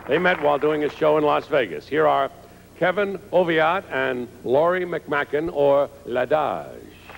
They met while doing a show in Las Vegas. Here are Kevin Oviatt and Laurie McMacken, or L'Adage.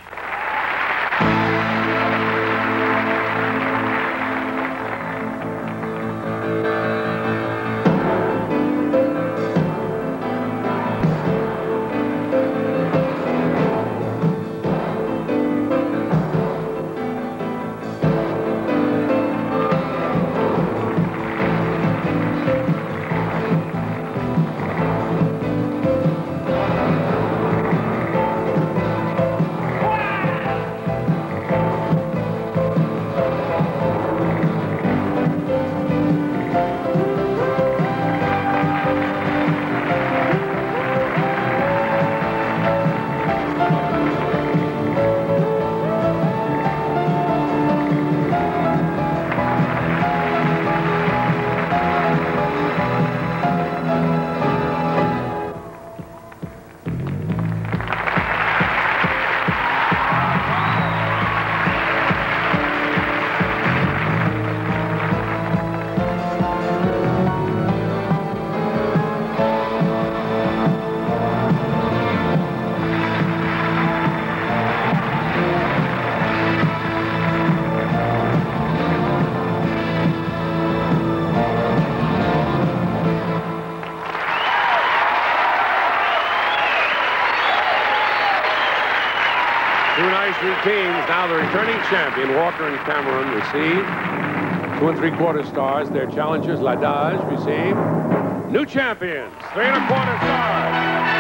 Two nice routines. Now the returning champion, Walker and Cameron, receive 2 3/4 stars. Their challengers, L'Adage, receive new champions, 3 1/4 stars.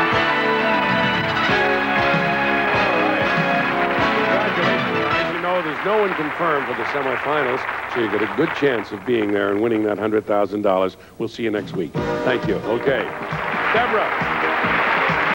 All right. Congratulations. As you know, there's no one confirmed for the semifinals, so you get a good chance of being there and winning that $100,000. We'll see you next week. Thank you. Okay. Deborah.